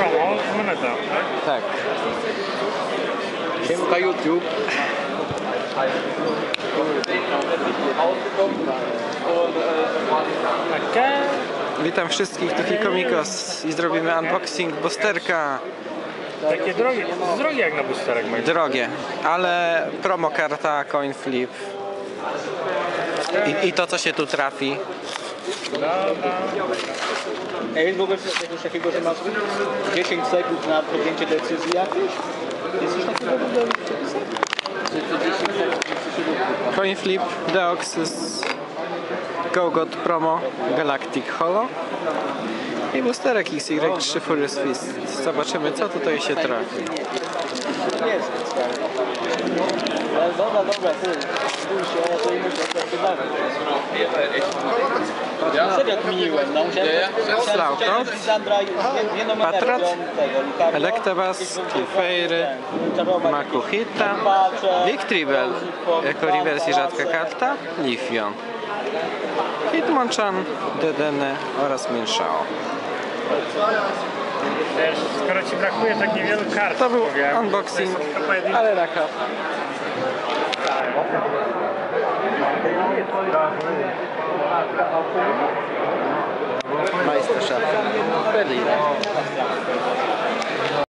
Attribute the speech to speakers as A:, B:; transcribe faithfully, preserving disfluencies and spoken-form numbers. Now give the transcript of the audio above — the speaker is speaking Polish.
A: promo z Moneta.
B: Tak. Siemka YouTube.
A: Okay.
B: Witam wszystkich, tu Fikomikos i zrobimy unboxing boosterka.
A: Takie drogie, drogie jak na boosterek moim.
B: Drogie, ale promo karta, coin flip i, i to co się tu trafi.
C: A jest w ogóle coś takiego, że masz dziesięć sekund na podjęcie decyzji jakiejś? Jest coś takiego w ogóle?
B: Coin flip, Deoxys, Gogot promo, Galactic Holo i boosterek X Y trzy Furious Fist. Zobaczymy co tutaj się trafi.
C: Jest specjalnie. Ale dobra, dobra, ty, spójrz się, ja to i muszę się bawić. Serio kminiłem, no musiałem...
B: Slaughter, Patrat, Electabuzz, Clefairy, Makuhita, Victreebel jako rewersji rzadka karta, Leafeon, Hitmonchan, Dedenne oraz Minshao.
A: Wiesz, skoro ci brakuje tak niewielu kart,
B: To był
A: powiem,
B: unboxing,
A: to jest tylko pojedynczy.
B: ale raka. Meisterschaft Berlin.